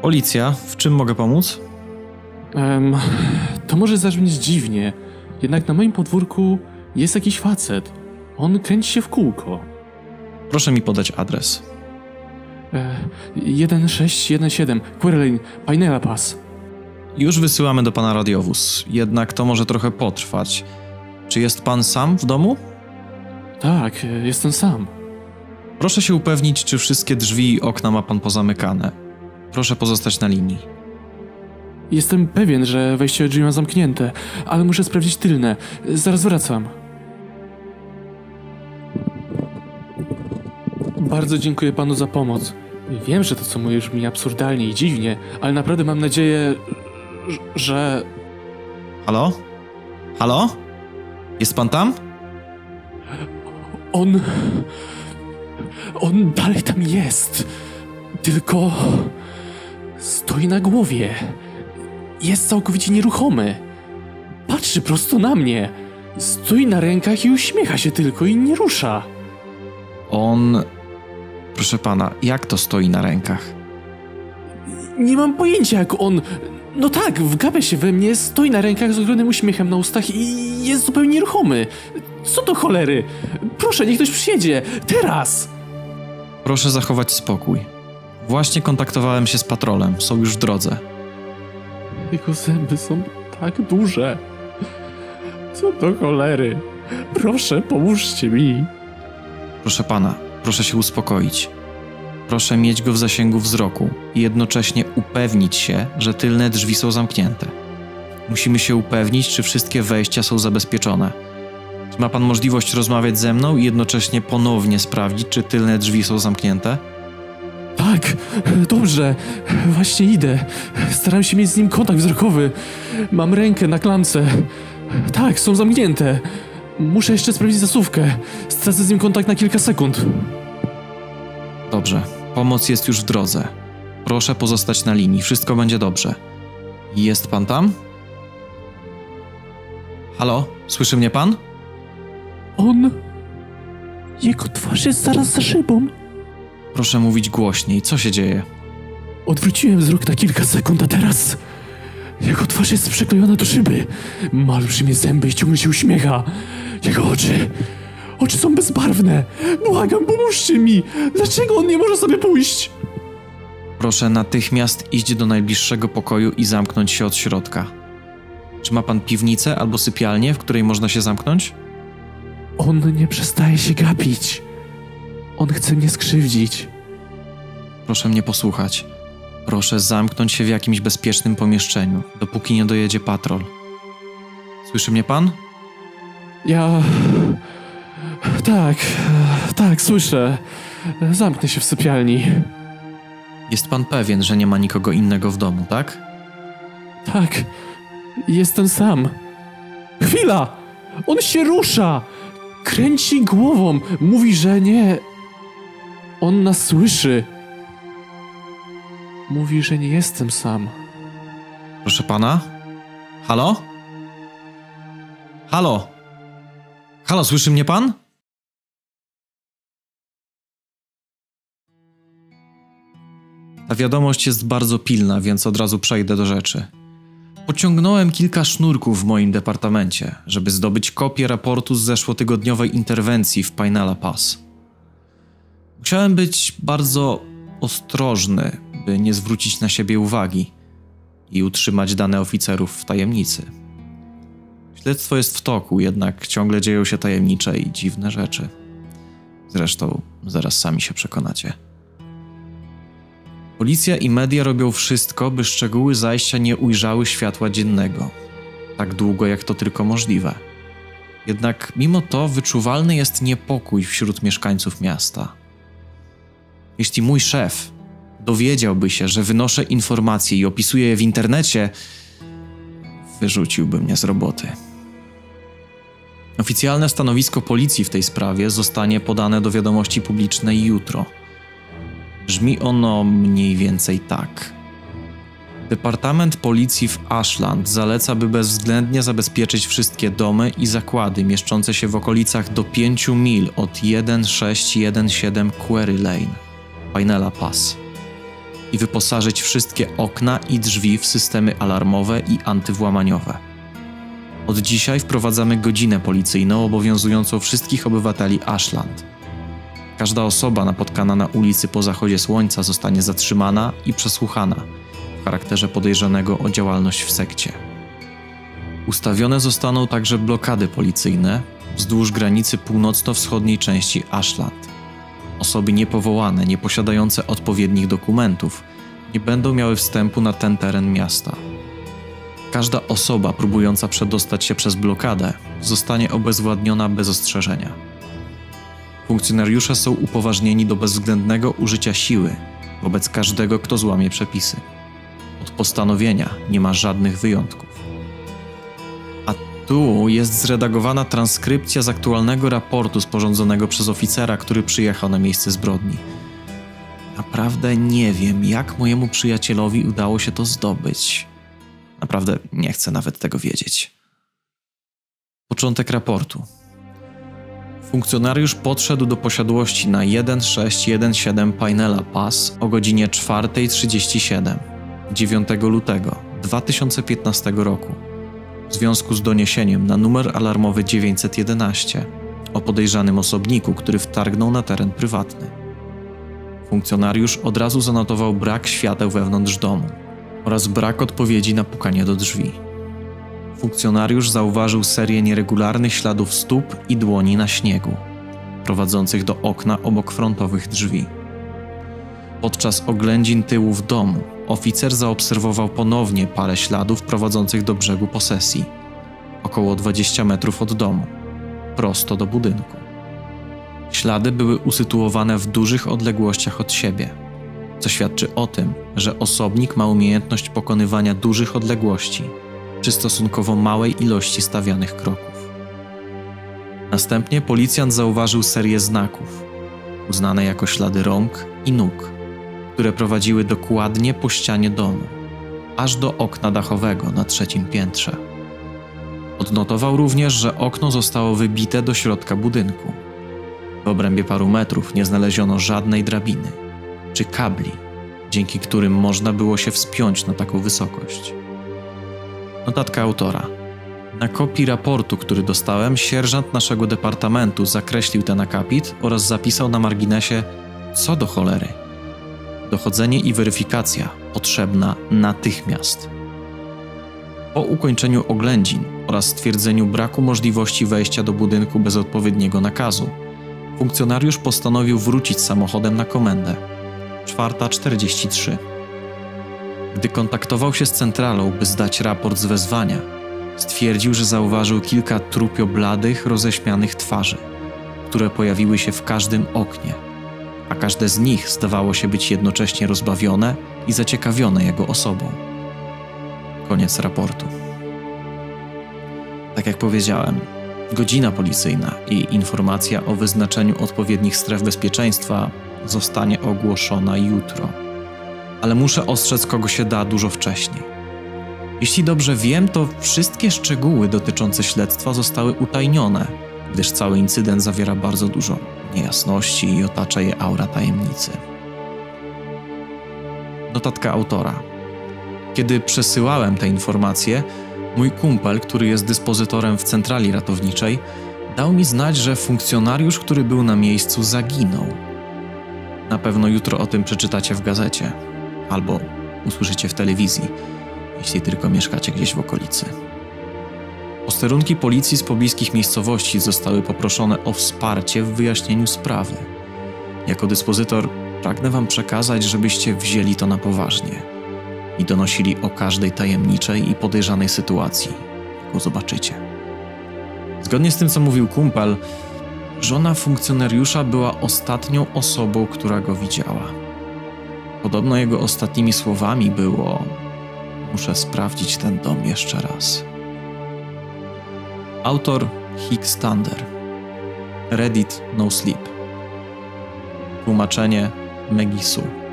Policja, w czym mogę pomóc? To może zabrzmieć dziwnie, jednak na moim podwórku jest jakiś facet. On kręci się w kółko. Proszę mi podać adres. 1617 Quarry Lane, Pinella Pass. Już wysyłamy do pana radiowóz, jednak to może trochę potrwać. Czy jest pan sam w domu? Tak, jestem sam. Proszę się upewnić, czy wszystkie drzwi i okna ma pan pozamykane. Proszę pozostać na linii. Jestem pewien, że wejście drzwi ma zamknięte, ale muszę sprawdzić tylne. Zaraz wracam. Bardzo dziękuję panu za pomoc. Wiem, że to, co mówisz, brzmi absurdalnie i dziwnie, ale naprawdę mam nadzieję, że... Halo? Halo? Jest pan tam? On dalej tam jest. Tylko... stoi na głowie. Jest całkowicie nieruchomy. Patrzy prosto na mnie. Stoi na rękach i uśmiecha się tylko i nie rusza. On... Proszę pana, jak to stoi na rękach? Nie mam pojęcia, jak on... No tak, wgapia się we mnie, stoi na rękach z ogromnym uśmiechem na ustach i jest zupełnie nieruchomy. Co do cholery? Proszę, niech ktoś przyjedzie. Teraz! Proszę zachować spokój. Właśnie kontaktowałem się z patrolem, są już w drodze. Jego zęby są tak duże. Co do cholery? Proszę, pomóżcie mi. Proszę pana, proszę się uspokoić. Proszę mieć go w zasięgu wzroku i jednocześnie upewnić się, że tylne drzwi są zamknięte. Musimy się upewnić, czy wszystkie wejścia są zabezpieczone. Czy ma pan możliwość rozmawiać ze mną i jednocześnie ponownie sprawdzić, czy tylne drzwi są zamknięte? Tak, dobrze. Właśnie idę. Staram się mieć z nim kontakt wzrokowy. Mam rękę na klamce. Tak, są zamknięte. Muszę jeszcze sprawdzić zasuwkę. Stracę z nim kontakt na kilka sekund. Dobrze, pomoc jest już w drodze. Proszę pozostać na linii, wszystko będzie dobrze. Jest pan tam? Halo, słyszy mnie pan? Jego twarz jest zaraz za szybą. Proszę mówić głośniej, co się dzieje? Odwróciłem wzrok na kilka sekund, a teraz... Jego twarz jest przyklejona do szyby. Ma olbrzymie zęby i ciągle się uśmiecha. Jego oczy są bezbarwne. Błagam, pomóżcie mi. Dlaczego on nie może sobie pójść? Proszę natychmiast iść do najbliższego pokoju i zamknąć się od środka. Czy ma pan piwnicę albo sypialnię, w której można się zamknąć? On nie przestaje się gapić. On chce mnie skrzywdzić. Proszę mnie posłuchać. Proszę zamknąć się w jakimś bezpiecznym pomieszczeniu, dopóki nie dojedzie patrol. Słyszy mnie pan? Tak, słyszę. Zamknę się w sypialni. Jest pan pewien, że nie ma nikogo innego w domu, tak? Tak, jestem sam. Chwila! On się rusza! Kręci głową, mówi, że nie. On nas słyszy. Mówi, że nie jestem sam. Proszę pana? Halo? Halo? Halo, słyszy mnie pan? Ta wiadomość jest bardzo pilna, więc od razu przejdę do rzeczy. Pociągnąłem kilka sznurków w moim departamencie, żeby zdobyć kopię raportu z zeszłotygodniowej interwencji w Pinella Pass. Musiałem być bardzo ostrożny, by nie zwrócić na siebie uwagi i utrzymać dane oficerów w tajemnicy. Śledztwo jest w toku, jednak ciągle dzieją się tajemnicze i dziwne rzeczy. Zresztą zaraz sami się przekonacie. Policja i media robią wszystko, by szczegóły zajścia nie ujrzały światła dziennego. Tak długo, jak to tylko możliwe. Jednak mimo to wyczuwalny jest niepokój wśród mieszkańców miasta. Jeśli mój szef dowiedziałby się, że wynoszę informacje i opisuję je w internecie, wyrzuciłby mnie z roboty. Oficjalne stanowisko policji w tej sprawie zostanie podane do wiadomości publicznej jutro. Brzmi ono mniej więcej tak. Departament Policji w Ashland zaleca, by bezwzględnie zabezpieczyć wszystkie domy i zakłady mieszczące się w okolicach do 5 mil od 1617 Quarry Lane, Pinella Pass. i wyposażyć wszystkie okna i drzwi w systemy alarmowe i antywłamaniowe. Od dzisiaj wprowadzamy godzinę policyjną obowiązującą wszystkich obywateli Ashland. Każda osoba napotkana na ulicy po zachodzie słońca zostanie zatrzymana i przesłuchana w charakterze podejrzanego o działalność w sekcie. Ustawione zostaną także blokady policyjne wzdłuż granicy północno-wschodniej części Ashland. Osoby niepowołane, nieposiadające odpowiednich dokumentów, nie będą miały wstępu na ten teren miasta. Każda osoba próbująca przedostać się przez blokadę zostanie obezwładniona bez ostrzeżenia. Funkcjonariusze są upoważnieni do bezwzględnego użycia siły wobec każdego, kto złamie przepisy. Od postanowienia nie ma żadnych wyjątków. A tu jest zredagowana transkrypcja z aktualnego raportu sporządzonego przez oficera, który przyjechał na miejsce zbrodni. Naprawdę nie wiem, jak mojemu przyjacielowi udało się to zdobyć. Naprawdę nie chcę nawet tego wiedzieć. Początek raportu. Funkcjonariusz podszedł do posiadłości na 1617 Pinella Pass o godzinie 4:37 9 lutego 2015 roku w związku z doniesieniem na numer alarmowy 911 o podejrzanym osobniku, który wtargnął na teren prywatny. Funkcjonariusz od razu zanotował brak świateł wewnątrz domu oraz brak odpowiedzi na pukanie do drzwi. Funkcjonariusz zauważył serię nieregularnych śladów stóp i dłoni na śniegu, prowadzących do okna obok frontowych drzwi. Podczas oględzin tyłów domu oficer zaobserwował ponownie parę śladów prowadzących do brzegu posesji, około 20 metrów od domu, prosto do budynku. Ślady były usytuowane w dużych odległościach od siebie, co świadczy o tym, że osobnik ma umiejętność pokonywania dużych odległości przy stosunkowo małej ilości stawianych kroków. Następnie policjant zauważył serię znaków, uznane jako ślady rąk i nóg, które prowadziły dokładnie po ścianie domu, aż do okna dachowego na 3. piętrze. Odnotował również, że okno zostało wybite do środka budynku. W obrębie paru metrów nie znaleziono żadnej drabiny czy kabli, dzięki którym można było się wspiąć na taką wysokość. Notatka autora. Na kopii raportu, który dostałem, sierżant naszego departamentu zakreślił ten akapit oraz zapisał na marginesie: co do cholery. Dochodzenie i weryfikacja potrzebna natychmiast. Po ukończeniu oględzin oraz stwierdzeniu braku możliwości wejścia do budynku bez odpowiedniego nakazu, funkcjonariusz postanowił wrócić samochodem na komendę. 4:43. Gdy kontaktował się z centralą, by zdać raport z wezwania, stwierdził, że zauważył kilka trupio bladych, roześmianych twarzy, które pojawiły się w każdym oknie, a każde z nich zdawało się być jednocześnie rozbawione i zaciekawione jego osobą. Koniec raportu. Tak jak powiedziałem, godzina policyjna i informacja o wyznaczeniu odpowiednich stref bezpieczeństwa zostanie ogłoszona jutro. Ale muszę ostrzec, kogo się da, dużo wcześniej. Jeśli dobrze wiem, to wszystkie szczegóły dotyczące śledztwa zostały utajnione, gdyż cały incydent zawiera bardzo dużo niejasności i otacza je aura tajemnicy. Notatka autora. Kiedy przesyłałem te informacje, mój kumpel, który jest dyspozytorem w centrali ratowniczej, dał mi znać, że funkcjonariusz, który był na miejscu, zaginął. Na pewno jutro o tym przeczytacie w gazecie albo usłyszycie w telewizji, jeśli tylko mieszkacie gdzieś w okolicy. Posterunki policji z pobliskich miejscowości zostały poproszone o wsparcie w wyjaśnieniu sprawy. Jako dyspozytor pragnę wam przekazać, żebyście wzięli to na poważnie i donosili o każdej tajemniczej i podejrzanej sytuacji, jaką zobaczycie. Zgodnie z tym, co mówił kumpel, żona funkcjonariusza była ostatnią osobą, która go widziała. Podobno jego ostatnimi słowami było: muszę sprawdzić ten dom jeszcze raz. Autor Hicks Thunder. Reddit No Sleep. Tłumaczenie Maggie Sue.